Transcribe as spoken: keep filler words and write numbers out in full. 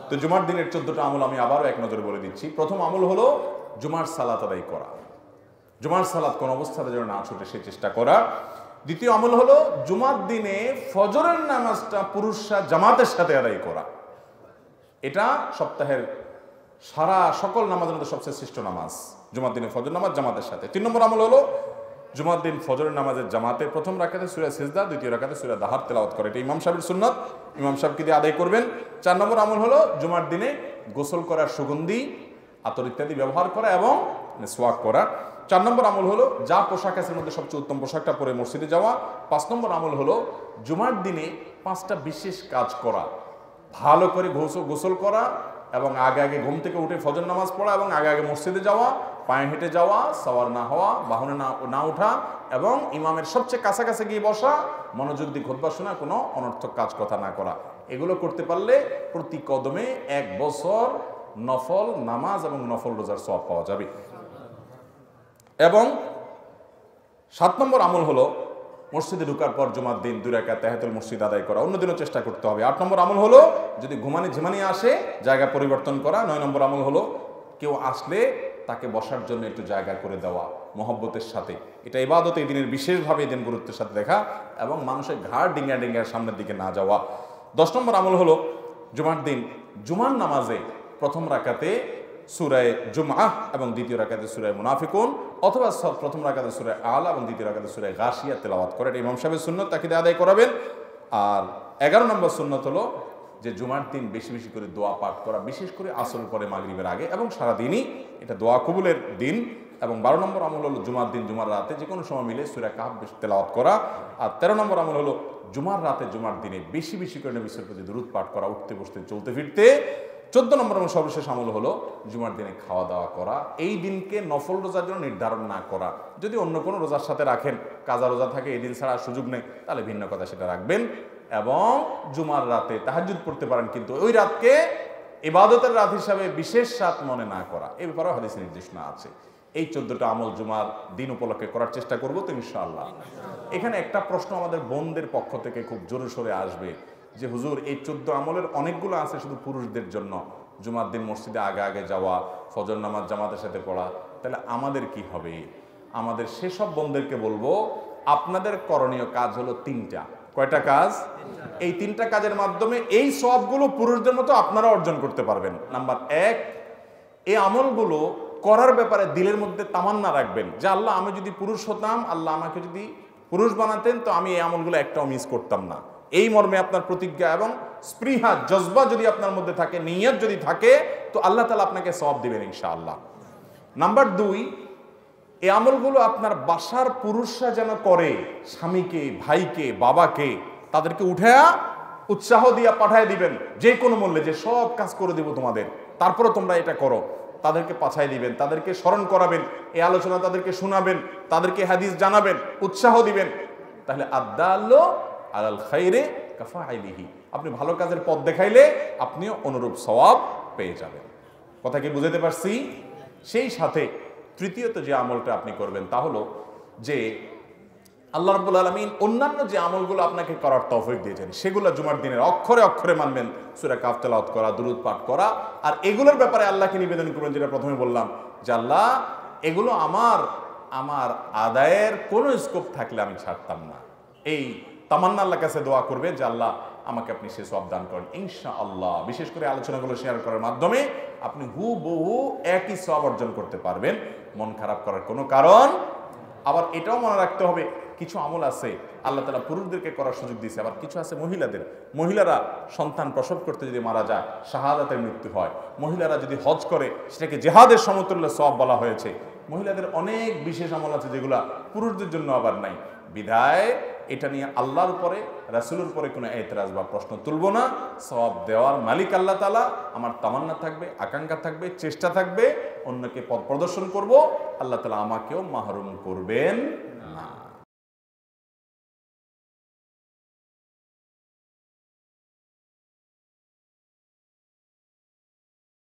তো জুমার দিনের চোদ্দটা আমল আমি আবারও এক নজরে বলে দিচ্ছি। প্রথম আমল হলো জুমার সালাত আদায় করা, জুমার সালাত কোন অবস্থাতে যেন না ছুটে সেই চেষ্টা করা। দ্বিতীয় আমল হলো জুমার দিনে ফজরের নামাজটা পুরুষরা জামাতের সাথে আদায় করা। এটা সপ্তাহের সারা সকল নামাজের মধ্যে সবচেয়ে শ্রেষ্ঠ নামাজ জুমার দিনে ফজর নামাজ জামাতের সাথে। তিন নম্বর আমল হলো জুমার দিন ফজরের নামাজের জামাতে প্রথম রাকাতে সূরা সিজদা, দ্বিতীয় রাকাতে সূরা দাহার তেলাওয়াত করে। এটা ইমাম সাহেবের সুন্নাত, ইমাম সাহেবকে দিয়ে আদায় করবেন। চার নম্বর আমল হলো জুমার দিনে গোসল করার সুগন্ধি আতর ইত্যাদি ব্যবহার করা এবং সোয়াক করা। চার নম্বর আমল হলো যা পোশাক আছে মধ্যে সবচেয়ে উত্তম পোশাকটা পরে মসজিদে যাওয়া। পাঁচ নম্বর আমল হলো জুমার দিনে পাঁচটা বিশেষ কাজ করা, ভালো করে গোসল করা এবং আগে আগে ঘুম থেকে উঠে ফজর নামাজ পড়া এবং আগে আগে মসজিদে যাওয়া, পায়ে হেঁটে যাওয়া, সাওয়ার না হওয়া, বাহনে না না ওঠা এবং ইমামের সবচেয়ে কাছাকাছি গিয়ে বসা, মনোযোগ দিয়ে খুতবা শোনা, কোনো অনর্থক কাজ কথা না করা। এগুলো করতে পারলে প্রতি কদমে এক বছর নফল নামাজ এবং নফল রোজার সওয়াব পাওয়া যাবে। এবং সাত নম্বর আমল হলো মসজিদে ঢুকার পর জুমার দিন দুই রাকাত তাহিয়াতুল মসজিদ আদায় করা, অন্যদিনও চেষ্টা করতে হবে। আট নম্বর আমল হলো যদি ঘুমানি ঝিমানি আসে জায়গা পরিবর্তন করা। নয় নম্বর আমল হলো কেউ আসলে তাকে বসার জন্য একটু জায়গা করে দেওয়া মহব্বতের সাথে। এটা ইবাদত, এই দিনের বিশেষভাবে এই দিন গুরুত্বের সাথে দেখা এবং মানুষের ঘাড় ডিঙ্গা ডিঙ্গার সামনের দিকে না যাওয়া। দশ নম্বর আমল হলো জুমার দিন জুমার নামাজে প্রথম রাকাতে সূরায়ে জুমআহ এবং দ্বিতীয় রাকাতে সূরায়ে মুনাফিকুন অথবা প্রথম রাকাতে সূরায়ে আলা এবং দ্বিতীয় রাকাতে সূরায়ে গাশিয়া তেলাওয়াত করে। এটা ইমাম সাহেবের সুন্নাত, তাকে আদায় করাবেন। আর এগারো নম্বর সুন্নাত হলো যে জুমার দিন বেশি বেশি করে দোয়া পাঠ করা, বিশেষ করে আসর পরে মাগরিবের আগে এবং সারাদিনই এটা দোয়া কবুলের দিন। এবং বারো নম্বর আমল হলো জুমার দিন জুমার রাতে যে কোনো সময় মিলে সূরা কাহফ তেলাওয়াত করা। আর তেরো নম্বর আমল হলো জুমার রাতে জুমার দিনে বেশি বেশি করে নবীর প্রতি দুরূদ পাঠ করা, উঠতে বসতে চলতে ফিরতে। চোদ্দ নম্বর এবং সর্বশেষ আমল হলো জুমার দিনে খাওয়া দাওয়া করা। এই দিনকে নফল রোজার জন্য নির্ধারণ না করা। যদি অন্য কোনো রোজার সাথে রাখেন, কাজা রোজা থাকে, এই দিন ছাড়া সুযোগ নেই, তাহলে ভিন্ন কথা, সেটা রাখবেন। এবং জুমার রাতে তাহাজ্জুদ পড়তে পারেন, কিন্তু ওই রাতকে ইবাদতের রাত হিসাবে বিশেষ রাত মনে না করা, এই ব্যাপারেও হাদিসে নির্দেশনা আছে। এই চোদ্দটা আমল জুমার দিন উপলক্ষে করার চেষ্টা করবো তো ইনশাআল্লাহ। এখানে একটা প্রশ্ন আমাদের বোনদের পক্ষ থেকে খুব জোরে সোরে আসবে যে হুজুর এই চোদ্দ আমলের অনেকগুলো আছে শুধু পুরুষদের জন্য, জুমার দিন মসজিদে আগে আগে যাওয়া, ফজর নামাজ জামাতের সাথে পড়া, তাহলে আমাদের কি হবে? আমাদের সেসব বোনদেরকে বলবো আপনাদের করণীয় কাজ হলো তিনটা। কয়টা কাজ? এই তিনটা কাজের মাধ্যমে এই সওয়াবগুলো পুরুষদের মতো আপনারা অর্জন করতে পারবেন। নাম্বার এক, এই আমলগুলো করার ব্যাপারে দিলের মধ্যে তামান্না রাখবেন যে আল্লাহ আমি যদি পুরুষ হতাম, আল্লাহ আমাকে যদি পুরুষ বানাতেন তো আমি এই আমলগুলো একটাও মিস করতাম না। এই মর্মে আপনার প্রতিজ্ঞা এবং স্পৃহা জজবা যদি আপনার মধ্যে থাকে, নিয়ত যদি থাকে, তো আল্লাহ তাআলা আপনাকে সওয়াব দিবেন ইনশাআল্লাহ। নাম্বার দুই, এই আমলগুলো আপনার বাসার পুরুষরা যেন করে, স্বামীকে, ভাইকে, বাবাকে, তাদেরকে উঠে উৎসাহ দিয়া পাঠায় দিবেন যে কোনো মূল্যে, যে সব কাজ করে দেব তোমাদের, তারপরে তোমরা এটা করো। তাদেরকে পাঠায় দিবেন, তাদেরকে স্মরণ করাবেন, এই আলোচনা তাদেরকে শোনাবেন, তাদেরকে হাদিস জানাবেন, উৎসাহ দিবেন। তাহলে আদাল্লু আলাল খাইরে কাফাইলিহি, আপনি ভালো কাজের পথ দেখাইলে আপনিও অনুরূপ সওয়াব পেয়ে যাবেন। কথা কি বুঝাতে পারছি? সেই সাথে তৃতীয়ত যে আমলটা আপনি করবেন তা হলো যে আল্লাহ রাব্বুল আলামিন অন্যান্য যে আমলগুলো আপনাকে করার তৌফিক দিয়েছেন সেগুলো জুমার দিনের অক্ষরে অক্ষরে মানবেন। সূরা কাহফ তেলাওয়াত করা, দুরূদ পাঠ করা, আর এগুলোর ব্যাপারে আল্লাহকে নিবেদন করবেন, যেটা প্রথমে বললাম যে আল্লাহ এগুলো আমার আমার আদায়ের কোনো স্কোপ থাকলে আমি ছাড়তাম না। এই তামান্না আল্লাহর কাছে দোয়া করবেন যে আল্লাহ আমাকে আপনি সে সওয়াব দান করেন ইনশাআল্লাহ। বিশেষ করে আলোচনাগুলো শেয়ার করার মাধ্যমে আপনি হুবহু একই সওয়াব অর্জন করতে পারবেন, মন খারাপ করার কোনো কারণ। আবার এটাও মনে রাখতে হবে কিছু আমল আছে আল্লাহ তাআলা পুরুষদেরকে করার সুযোগ দিয়েছে, আবার কিছু আছে মহিলাদের। মহিলারা সন্তান প্রসব করতে যদি মারা যায়, শাহাদাতের মৃত্যু হয়, মহিলারা যদি হজ করে সেটাকে জিহাদের সমতুল্য সওয়াব বলা হয়েছে। মহিলাদের অনেক বিশেষ আমল আছে যেগুলা পুরুষদের জন্য আবার নাই। বিধায় এটা নিয়ে আল্লাহর উপরে, রাসূলের উপরে কোনো এতরাজ বা প্রশ্ন তুলব না। সওয়াব দেওয়ার মালিক আল্লাহ তাআলা। আমার তামান্না থাকবে, আকাঙ্ক্ষা থাকবে, চেষ্টা থাকবে, অন্যকে পথ প্রদর্শন করব, আল্লাহ তাআলা আমাকেও মাহরুম করবেন না।